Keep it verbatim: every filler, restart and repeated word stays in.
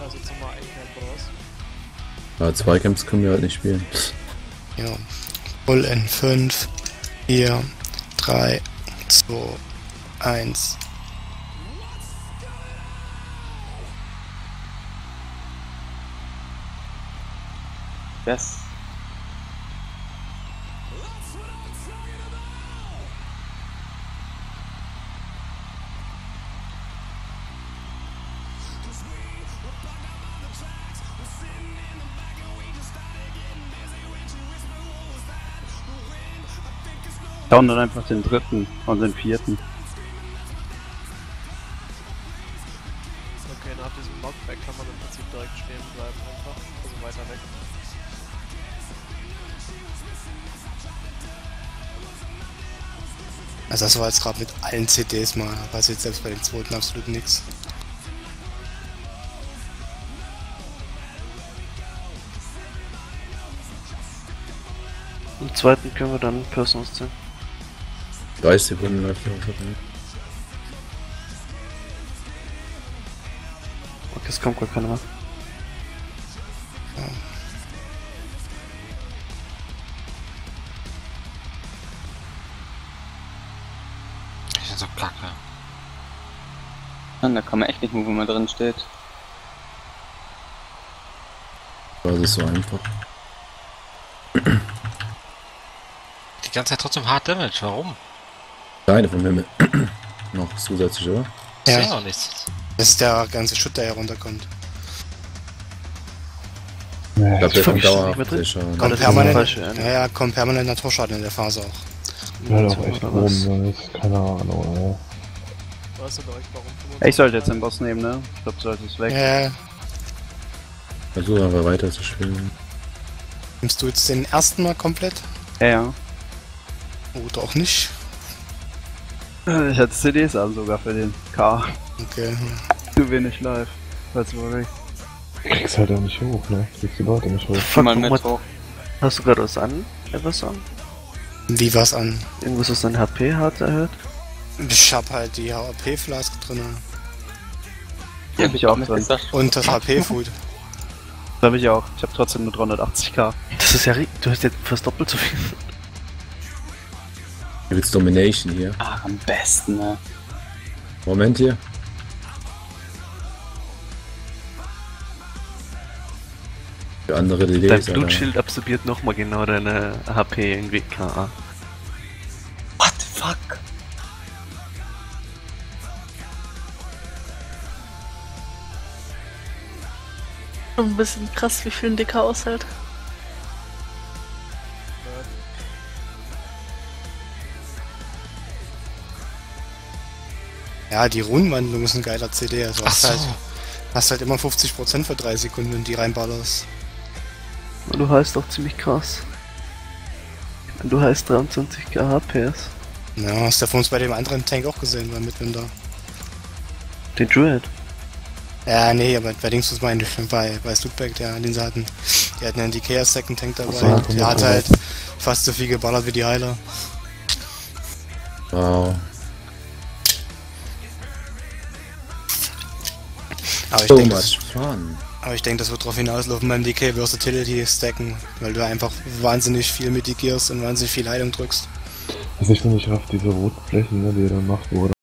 Also zum mal ein Camp oder was? Ja, zwei Camps können wir halt nicht spielen. Ja. Full in fünf, vier, drei, zwei, eins. Yes. Schauen dann einfach den dritten und den vierten. Okay, nach diesem Knockback kann man im Prinzip direkt stehen bleiben einfach. Also weiter weg. Also das war jetzt gerade mit allen C Ds mal, da passiert selbst bei dem zweiten absolut nichts. Im zweiten können wir dann Personals ziehen. dreißig Sekunden läuft ja auch schon. Okay, es kommt gar keiner mehr. Ich bin so kacke. Mann, da kann man echt nicht mehr, wo man drin steht. Das ist so einfach. Die ganze Zeit trotzdem Hard Damage, warum? Kleine vom Himmel. Noch zusätzlich, oder? Ich Ja. sehe noch nichts. Das ist der ganze Schutt, der herunterkommt. Ich glaube, der kommt Ich verstehe dauerhaft nicht mehr drin. sicher. Kommt das ist permanent, falsch, ja. ja, ja, kommt permanent Naturschaden in der Phase auch. Ja, doch echt Oder rum, was? weiß. Keine Ahnung, Weißt du direkt warum? Ich sollte jetzt den Boss nehmen, ne? Ich glaube, sollte es weg. Äh, Versuche aber weiter zu spielen. nimmst du jetzt den ersten mal komplett? Ja, ja. Oder auch nicht? Äh, Ich hatte C Ds an sogar für den K. Okay. Zu wenig live. Das war weg. ja. Kriegst halt auch nicht hoch, ne? Kriegst die Leute nicht hoch. Fuck, Mal Moment. mit hoch. Hast du gerade was an? Etwas an? Wie war's an? Irgendwas, was dein H P hart erhöht? Ich hab halt die H P-Flask drin Die hab ich auch drin. Das und das H P-Food. hab ich auch. Ich hab trotzdem nur dreihundertachtzig K. Das ist ja ri- du hast jetzt fast doppelt so viel. Hier gibt's Domination hier. Ah, am besten, ne? Moment hier. Für andere D Ds. Dein Alter. Blutschild absorbiert nochmal genau deine H P irgendwie. K. What the fuck? Ein bisschen krass, wie viel ein Dicker aushält. Ja, die Runenwandlung ist ein geiler C D. Also Ach hast so. halt, hast halt immer fünfzig Prozent für drei Sekunden, wenn die reinballerst. Und du heißt auch ziemlich krass. Und du heißt dreiundzwanzig K H P S. Ja, hast du ja von uns bei dem anderen Tank auch gesehen, beim Midwinder. Den Druid. Ja, nee, aber bei Dings was meine ich, bei, bei Stuttgart, der, den sie hatten. Die hatten einen D K als Second Tank dabei. Ach so, Und der hat ja. halt fast so viel geballert wie die Heiler. Wow. Aber ich So denke, much fun. aber ich denke, das wird darauf hinauslaufen beim D K Versatility stacken, weil du einfach wahnsinnig viel mit die Gears und wahnsinnig viel Heilung drückst. Was ich noch nicht raff, diese roten Flächen, ne, die er dann macht, wo er